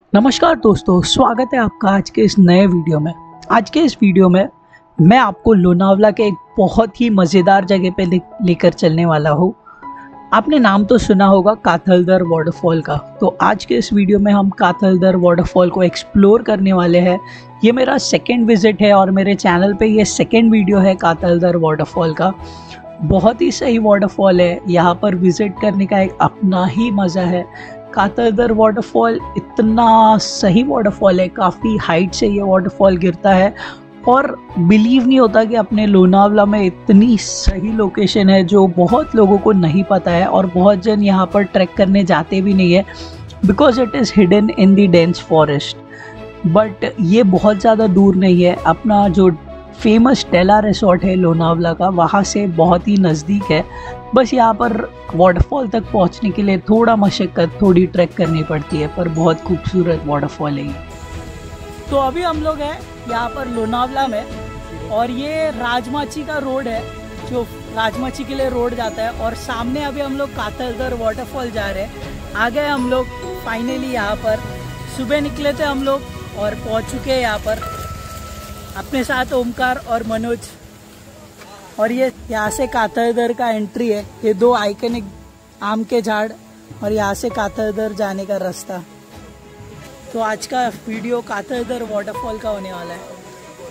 नमस्कार दोस्तों, स्वागत है आपका आज के इस नए वीडियो में। आज के इस वीडियो में मैं आपको लोनावला के एक बहुत ही मज़ेदार जगह पे लेकर चलने वाला हूँ। आपने नाम तो सुना होगा काथलदर वाटरफॉल का। तो आज के इस वीडियो में हम काथलदर वाटरफॉल को एक्सप्लोर करने वाले हैं। ये मेरा सेकेंड विजिट है और मेरे चैनल पे ये सेकेंड वीडियो है काथलदर वाटरफॉल का। बहुत ही सही वाटरफॉल है, यहाँ पर विज़िट करने का एक अपना ही मज़ा है। काथलदर वाटरफॉल इतना सही वाटरफॉल है, काफ़ी हाइट से ये वाटरफॉल गिरता है और बिलीव नहीं होता कि अपने लोनावला में इतनी सही लोकेशन है जो बहुत लोगों को नहीं पता है और बहुत जन यहाँ पर ट्रैक करने जाते भी नहीं है because it is hidden in the dense forest. But ये बहुत ज़्यादा दूर नहीं है। अपना जो फेमस टेला रिसोर्ट है लोनावला का, वहाँ से बहुत ही नज़दीक है। बस यहाँ पर वाटरफॉल तक पहुँचने के लिए थोड़ा मशक्क़त, थोड़ी ट्रैक करनी पड़ती है, पर बहुत खूबसूरत वाटरफॉल है ये। तो अभी हम लोग हैं यहाँ पर लोनावला में और ये राजमाची का रोड है जो राजमाची के लिए रोड जाता है और सामने अभी हम लोग काथलदर वाटरफॉल जा रहे हैं। आ गए हम लोग फाइनली यहाँ पर। सुबह निकले थे हम लोग और पहुँच चुके हैं यहाँ पर। अपने साथ ओमकार और मनोज। और ये यहाँ से काथलदर का एंट्री है। ये दो आइकनिक आम के झाड़ और यहाँ से काथलदर जाने का रास्ता। तो आज का वीडियो काथलदर वाटरफॉल का होने वाला है।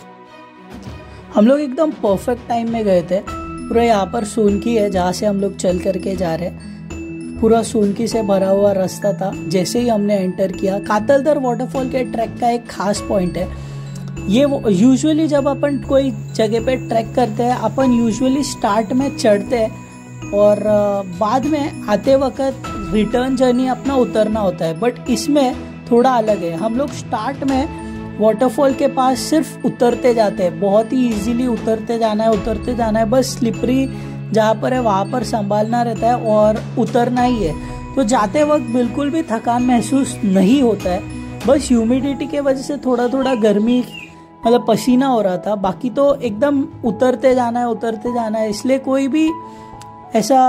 हम लोग एकदम परफेक्ट टाइम में गए थे। पूरा यहाँ पर सोनकी है जहाँ से हम लोग चल करके जा रहे हैं। पूरा सोनकी से भरा हुआ रास्ता था। जैसे ही हमने एंटर किया, काथलदर वाटरफॉल के ट्रैक का एक खास पॉइंट है। ये यूजुअली जब अपन कोई जगह पे ट्रैक करते हैं, अपन यूजुअली स्टार्ट में चढ़ते हैं और बाद में आते वक्त रिटर्न जर्नी अपना उतरना होता है। बट इसमें थोड़ा अलग है। हम लोग स्टार्ट में वाटरफॉल के पास सिर्फ उतरते जाते हैं। बहुत ही इजीली उतरते जाना है। बस स्लिपरी जहाँ पर है वहाँ पर संभालना रहता है और उतरना ही है। तो जाते वक्त बिल्कुल भी थकान महसूस नहीं होता है। बस ह्यूमिडिटी के वजह से थोड़ा थोड़ा गर्मी, मतलब पसीना हो रहा था। बाकी तो एकदम उतरते जाना है। इसलिए कोई भी ऐसा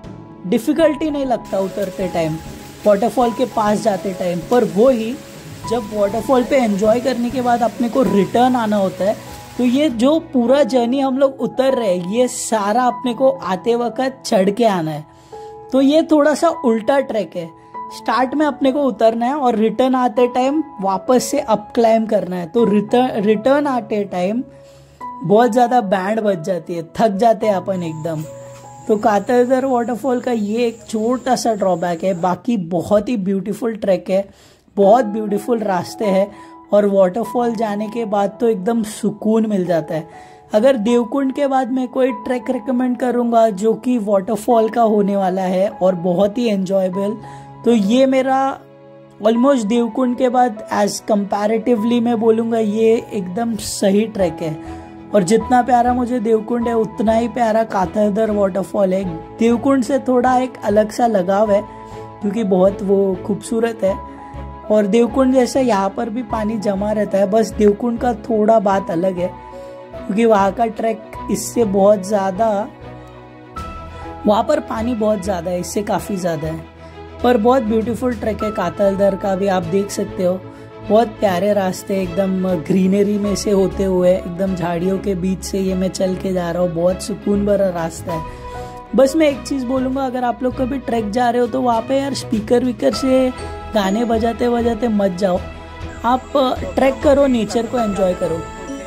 डिफ़िकल्टी नहीं लगता उतरते टाइम, वाटरफॉल के पास जाते टाइम। पर वो ही जब वाटरफॉल पे एंजॉय करने के बाद अपने को रिटर्न आना होता है, तो ये जो पूरा जर्नी हम लोग उतर रहे हैं, ये सारा अपने को आते वक्त चढ़ के आना है। तो ये थोड़ा सा उल्टा ट्रैक है। स्टार्ट में अपने को उतरना है और रिटर्न आते टाइम वापस से अप क्लाइम करना है। तो रिटर्न आते टाइम बहुत ज़्यादा बैंड बज जाती है, थक जाते हैं अपन एकदम। तो काथलदर वाटरफॉल का ये एक छोटा सा ड्रॉबैक है। बाकी बहुत ही ब्यूटीफुल ट्रैक है, बहुत ब्यूटीफुल रास्ते हैं और वाटरफॉल जाने के बाद तो एकदम सुकून मिल जाता है। अगर देवकुंड के बाद मैं कोई ट्रैक रिकमेंड करूँगा जो कि वाटरफॉल का होने वाला है और बहुत ही एन्जॉयबल, तो ये मेरा ऑलमोस्ट देवकुंड के बाद एज कंपैरेटिवली मैं बोलूँगा ये एकदम सही ट्रैक है। और जितना प्यारा मुझे देवकुंड है उतना ही प्यारा काथलदर वाटरफॉल है। देवकुंड से थोड़ा एक अलग सा लगाव है क्योंकि बहुत वो खूबसूरत है और देवकुंड जैसे यहाँ पर भी पानी जमा रहता है। बस देवकुंड का थोड़ा बात अलग है क्योंकि वहाँ का ट्रैक इससे बहुत ज़्यादा, वहाँ पर पानी बहुत ज़्यादा है, इससे काफ़ी ज़्यादा है। पर बहुत ब्यूटीफुल ट्रैक है काथलदर का भी, आप देख सकते हो। बहुत प्यारे रास्ते, एकदम ग्रीनरी में से होते हुए एकदम झाड़ियों के बीच से ये मैं चल के जा रहा हूँ। बहुत सुकून भरा रास्ता है। बस मैं एक चीज़ बोलूँगा, अगर आप लोग कभी ट्रैक जा रहे हो तो वहाँ पे यार स्पीकर विकर से गाने बजाते बजाते मत जाओ। आप ट्रैक करो, नेचर को एंजॉय करो।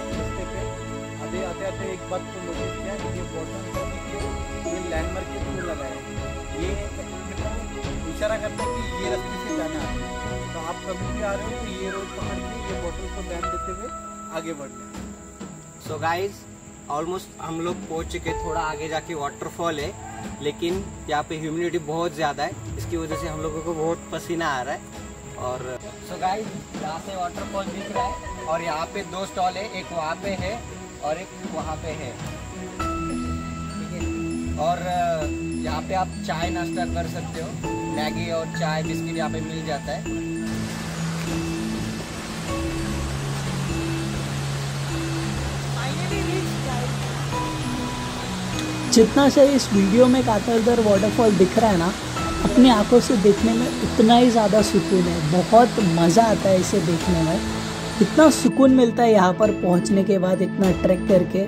इशारा करता है कि ये रास्ते से जाना है। तो आप कभी भी आ रहे हो तो ये रोड पकड़ के ये बोतल को ध्यान देते हुए आगे बढ़ना। सो गाइज ऑलमोस्ट हम लोग पहुंच चुके। थोड़ा आगे जाके वाटरफॉल है लेकिन यहाँ पे ह्यूमिडिटी बहुत ज़्यादा है, इसकी वजह से हम लोगों को बहुत पसीना आ रहा है। और सो गाइज यहाँ से वाटरफॉल दिख रहा है और यहाँ पे दो स्टॉल है, एक वहाँ पे है और एक वहाँ पे है, ठीक है। और यहाँ पे आप चाय नाश्ता कर सकते हो। मैगी और चाय बिस्किट यहाँ पे मिल जाता है। जितना से इस वीडियो में काथलदर वाटरफॉल दिख रहा है ना, अपनी आंखों से देखने में उतना ही ज़्यादा सुकून है। बहुत मज़ा आता है इसे देखने में, इतना सुकून मिलता है यहाँ पर पहुँचने के बाद इतना ट्रैक करके।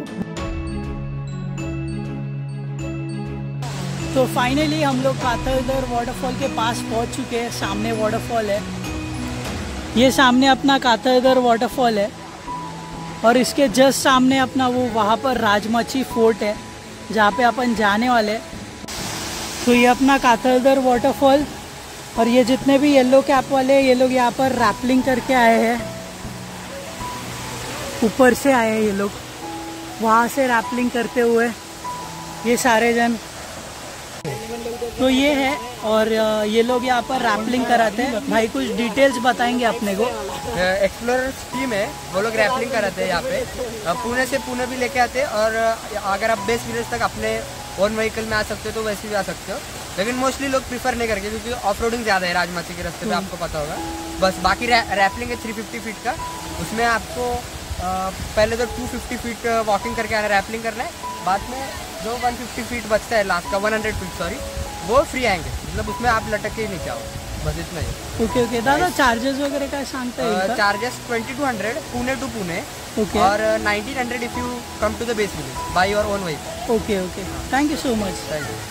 तो फाइनली हम लोग काथलदर वाटरफॉल के पास पहुँच चुके हैं। सामने वाटरफॉल है, ये सामने अपना काथलदर वाटरफॉल है और इसके जस्ट सामने अपना वो वहाँ पर राजमाची फोर्ट है जहाँ पे अपन जाने वाले। तो ये अपना काथलदर वाटरफॉल और ये जितने भी येलो कैप वाले ये लोग यहाँ पर रैपलिंग करके आए हैं, ऊपर से आए हैं ये लोग, वहाँ से रैपलिंग करते हुए ये सारे जन। तो ये है और ये लोग यहाँ पर रैपलिंग कराते हैं। भाई कुछ डिटेल्स बताएंगे अपने को। एक्सप्लोरर्स टीम है, वो लोग रैपलिंग कराते हैं यहाँ पे। पुणे से पुणे भी लेके आते हैं और अगर आप बेस विलेज तक अपने ओन व्हीकल में आ सकते हो तो वैसे भी आ सकते हो, लेकिन मोस्टली लोग प्रीफर नहीं करते क्योंकि ऑफ रोडिंग ज़्यादा है राजमाची के रास्ते पे, आपको पता होगा। बस बाकी रैपलिंग है 350 फीट का, उसमें आपको पहले तो 250 फीट वॉकिंग करके आना, रैपलिंग करना है, बाद में जो 150 फीट बचता है लास्ट का 100 फीट सॉरी, वो फ्री आएंगे, मतलब उसमें आप लटक के ही नहीं जाओ, बस इतना ही। ओके ओके दादा, चार्जेस वगैरह काय सांगता है? चार्जेस 2200 पुणे टू पुणे और 1900 if you come to the base village by your own vehicle. Okay okay, thank you so much. Thank you.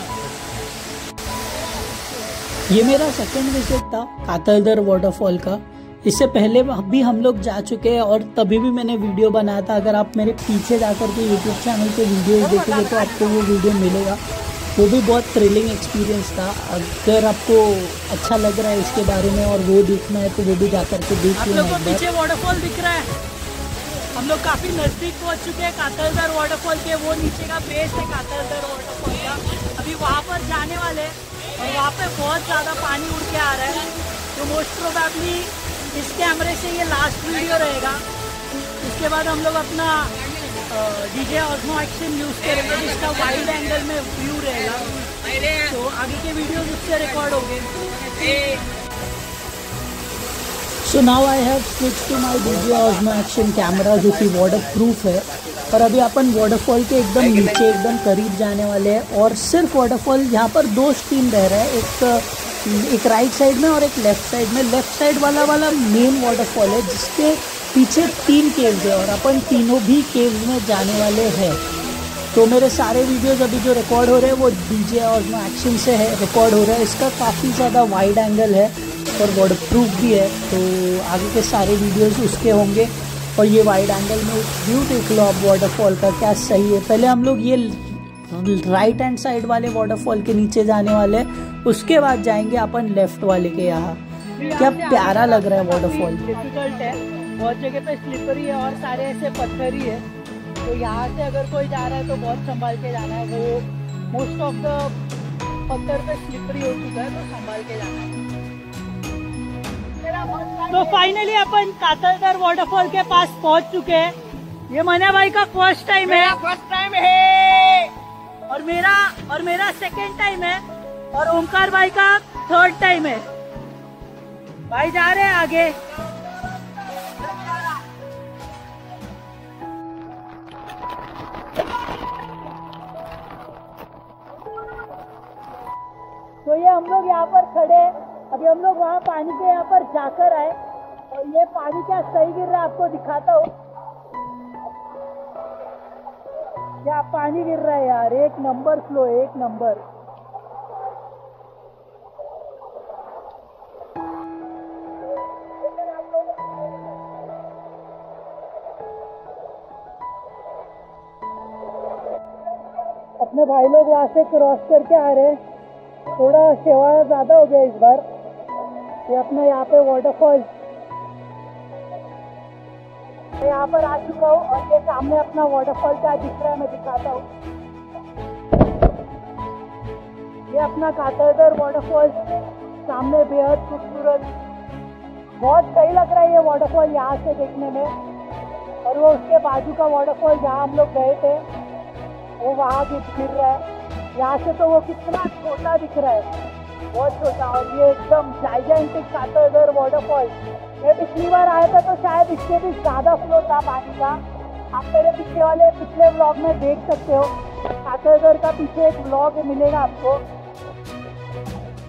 ये मेरा सेकंड विजिट था काथलदर वाटरफॉल का। इससे पहले भी हम लोग जा चुके हैं और तभी भी मैंने वीडियो बनाया था। अगर आप मेरे पीछे जाकर के यूट्यूब चैनल पे वीडियोस देखेंगे तो आपको वो वीडियो मिलेगा। वो भी बहुत थ्रिलिंग एक्सपीरियंस था। अगर आपको अच्छा लग रहा है इसके बारे में और वो देखना है तो वो भी जाकर के देख लेना। आप लोग को पीछे वाटरफॉल दिख रहा है, हम लोग काफ़ी नज़दीक पहुँच चुके हैं काथलदर वाटरफॉल के। वो नीचे का बेस है काथलदर वाटरफॉल का, अभी वहाँ पर जाने वाले और वहाँ पे बहुत ज़्यादा पानी उड़ के आ रहा है। तो मोस्ट प्रोबेबली इस कैमरे से ये लास्ट वीडियो रहेगा। उसके बाद हम लोग अपना DJI Osmo Action यूज़ करेंगे जिसका वाइड एंगल में व्यू रहेगा, तो आगे के वीडियोस उससे रिकॉर्ड होंगे। So now I have switch to my DJI Osmo Action camera जो कि वाटर प्रूफ है। और अभी अपन वाटरफॉल के एकदम नीचे एकदम करीब जाने वाले हैं और सिर्फ वाटरफॉल यहाँ पर दो स्ट्रीम बह रहा है, एक राइट साइड में और एक लेफ्ट साइड में। लेफ्ट साइड वाला मेन वाटरफॉल है जिसके पीछे 3 केव्स है और अपन तीनों भी केव्स में जाने वाले हैं। तो मेरे सारे वीडियोस अभी जो रिकॉर्ड हो रहे हैं वो DJI Osmo Action से है रिकॉर्ड हो रहा है। इसका काफ़ी ज़्यादा वाइड एंगल है और वाटर प्रूफ भी है, तो आगे के सारे वीडियोस उसके होंगे। और ये वाइड एंगल में व्यू देख लो आप वाटरफॉल का, क्या सही है। पहले हम लोग ये राइट हैंड साइड वाले वाटरफॉल के नीचे जाने वाले हैं, उसके बाद जाएंगे अपन लेफ्ट वाले के यहाँ। क्या प्यारा लग रहा है वाटरफॉल। डिफिकल्ट है, बहुत जगह पे स्लिपरी है और सारे ऐसे पत्थर ही है, तो यहाँ से अगर कोई जा रहा है तो बहुत संभाल के जाना है। वो मोस्ट ऑफ द पत्थर पे स्लिपरी हो चुका है, तो संभाल के जाना है। तो फाइनली अपन काथलदर वाटरफॉल के पास पहुंच चुके हैं। ये मना भाई का फर्स्ट टाइम है, और मेरा सेकंड टाइम है और ओमकार भाई का थर्ड टाइम है। भाई जा रहे हैं आगे। तो ये हम लोग यहाँ पर खड़े हैं, अभी हम लोग वहाँ पानी के यहाँ पर जाकर आए और ये पानी क्या सही गिर रहा है आपको दिखाता हूँ। क्या पानी गिर रहा है यार, एक नंबर फ्लो, एक नंबर। अपने भाई लोग वहाँ से क्रॉस करके आ रहे हैं, थोड़ा सेवा ज़्यादा हो गया इस बार। ये अपना यहाँ पे वाटरफॉल यहाँ पर आ चुका हूँ और ये सामने अपना वाटरफॉल क्या दिख रहा है मैं दिखाता हूँ। ये अपना काथलदर वाटरफॉल सामने बेहद खूबसूरत, बहुत सही लग रहा है ये वाटरफॉल यहाँ से देखने में। और वो उसके बाजू का वाटरफॉल जहाँ हम लोग गए थे वो वहाँ भी गिर रहा है। यहाँ से तो वो कितना छोटा दिख रहा है, बहुत छोटा। और ये एकदम जाइजेंटिक काथलदर वाटरफॉल। मैं पिछली बार आया था तो शायद इससे भी ज़्यादा फ्लो था पानी का। आप मेरे पिछले व्लॉग में देख सकते हो, काथलदर का पीछे एक व्लॉग मिलेगा आपको।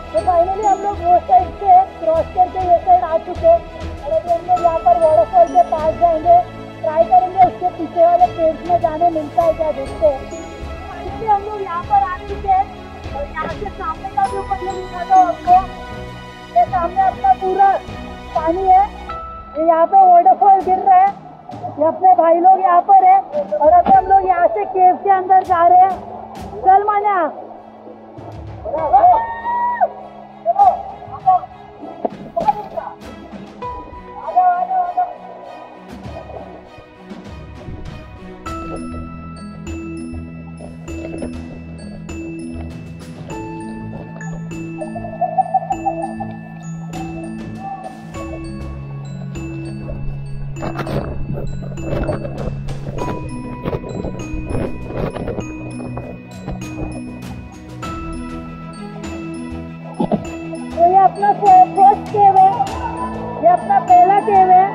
तो फाइनली हम लोग वो साइड से क्रॉस करके ये साइड आ चुके और अभी हम लोग यहाँ पर वाटरफॉल के पास जाएंगे, ट्राई करेंगे उसके पीछे वाले पेड़ में जाने मिलता है क्या देखते हैं। इसलिए हम लोग यहाँ पर आ चुके हैं और यहाँ से सामने का व्यू पहले दिखाता हूँ आपको। ये सामने अपना पूरा पानी है, यहाँ पे वाटरफॉल गिर रहा है, ये अपने भाई लोग यहाँ पर है और अभी हम लोग यहाँ से केव के अंदर जा रहे हैं। चल माना अपना फर्स्ट केव है, ये अपना पहला केव है।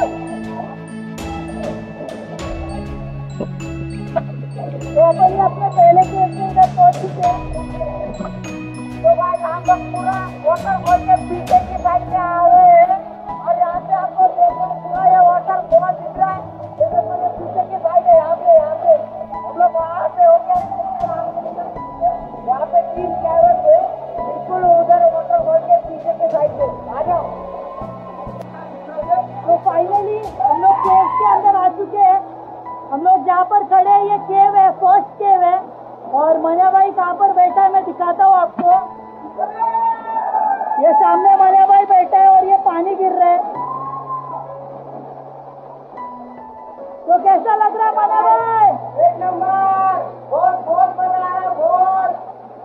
तो अपन ये अपने पहले केव के अंदर पहुंच चुके हैं। तो भाई हम लोग पूरा वाटरफॉल के पीछे की साइड में आ रहे हैं और यहाँ से आपको देखो पूरा ये वाटरफॉल दिख रहा है। जैसे मेरे पीछे की साइड है, यहाँ पे हम लोग वहाँ से हो गया, यहाँ पे 3 कैवस है, बिल्कुल उधर वाटरफॉल के पीछे के साइड पे आ जाओ। तो फाइनली हम लोग केव के अंदर आ चुके हैं। हम लोग जहाँ पर खड़े हैं ये केव है, फर्स्ट केव है और मनिया भाई कहाँ पर बैठा है मैं दिखाता हूँ आपको। ये सामने मनिया भाई बैठा है और ये पानी गिर रहा है। तो कैसा लग रहा है मनिया भाई? एक नंबर, बहुत मजा आ रहा है, बहुत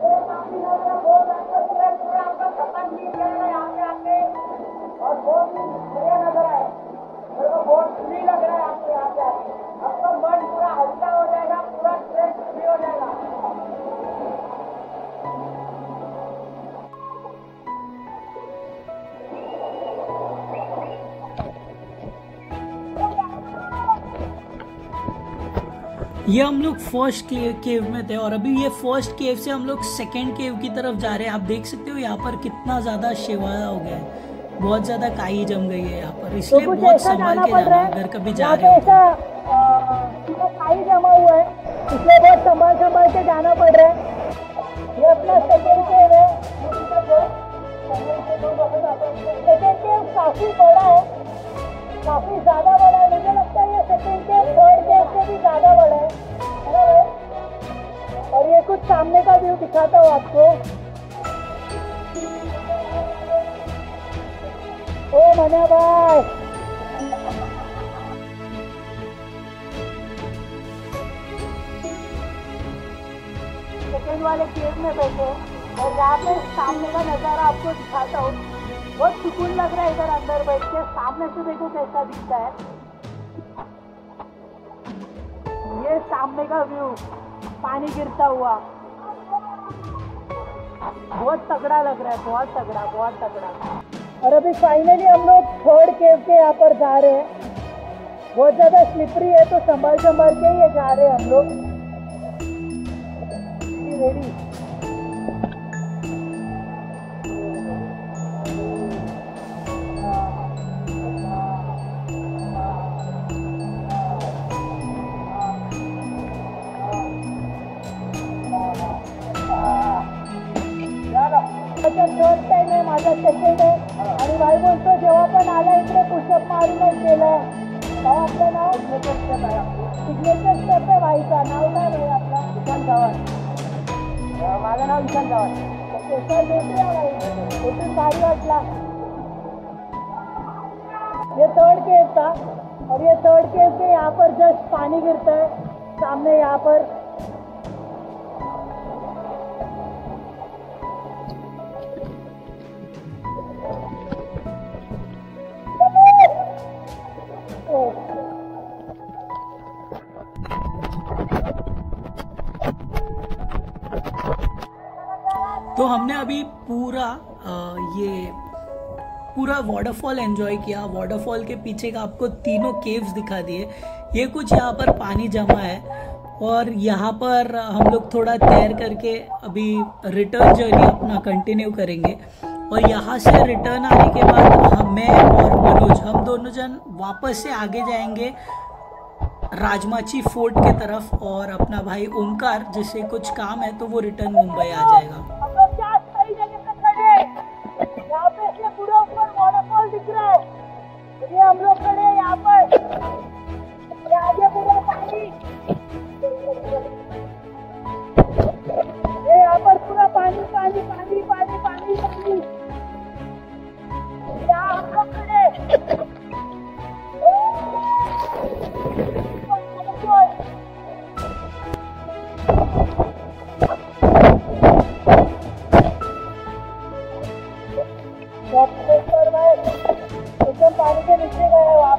पूरा आपका खतम नहीं जाएगा यहाँ पे आके और बहुत बढ़िया नजर आए। मेरे को बहुत फ्री लग रहा है आपको यहाँ पे आके। आपका मन पूरा हल्का हो जाएगा, पूरा स्ट्रेस फ्री हो जाएगा। ये हम लोग फर्स्ट केव में थे और अभी ये फर्स्ट केव से हम लोग सेकेंड केव की तरफ जा रहे हैं। आप देख सकते हो यहाँ पर कितना ज्यादा शेवाला हो गया है, बहुत ज्यादा काई जम गई है यहाँ पर, इसलिए तो बहुत संभाल के जाना अगर कभी जा रहे हो तो। काई जमा हुआ है इसलिए बहुत संभाल के जाना पड़ रहा है। ये अपना सेकेंड केव है। सेकेंड केव काफी बड़ा है, काफी ज्यादा बड़ा है। मुझे लगता है ये सेकेंड केव थर्ड केव से भी ज्यादा बड़ा है ना भाई? और ये कुछ सामने का व्यू दिखाता हूँ आपको। ओ मनिया भाई, सेकेंड वाले केव में बैठे और यहाँ पे सामने का नजारा आपको दिखाता हूँ। बहुत सुकून लग रहा है इधर अंदर बैठ के। सामने से देखो कैसा दिखता है, ये सामने का व्यू, पानी गिरता हुआ, बहुत तगड़ा लग रहा है, बहुत तगड़ा। और अभी फाइनली हम लोग थर्ड केव के यहाँ पर जा रहे हैं। बहुत ज्यादा स्लिपरी है तो संभाल के ये जा रहे हैं हम लोग। रेडी? थर्ड टाइम आहे, माझा सेकंड आहे आणि भाई बोलतो जेव्हा पण आला इकडे पुशअप मारूनच गेलाय। भाऊ आपलं नाव? सिग्नेचर स्टेप आहे भाईचा। नाव काय भाई आपलं? विशाल चव्हाण। माझं नाव विशाल चव्हाण। सर भेटूया भाई, भेटून भारी वाटला। ये थर्ड केव था और ये थर्ड केव के यहाँ पर जस्ट पानी गिरता है सामने यहाँ पर। तो हमने अभी पूरा पूरा वाटरफॉल एंजॉय किया। वाटरफॉल के पीछे का आपको तीनों केव्स दिखा दिए। ये कुछ यहाँ पर पानी जमा है और यहाँ पर हम लोग थोड़ा तैर करके अभी रिटर्न जर्नी अपना कंटिन्यू करेंगे। और यहाँ से रिटर्न आने के बाद मैं और मनोज हम दोनों जन वापस से आगे जाएंगे राजमाची फोर्ट के तरफ, और अपना भाई ओमकार जिससे कुछ काम है तो वो रिटर्न मुंबई आ जाएगा। हम लोग क्या सही जगह पे खड़े हैं। यहाँ पे से पूरा ऊपर वाटरफॉल दिख रहा है। ये हम लोग खड़े हैं यहाँ पर। ये आगे पूरा पानी, ये यहाँ पर पूरा पानी पानी पानी पानी पानी पानी। यहाँ हम लोग खड़े हैं। एकदम पानी के नीचे गया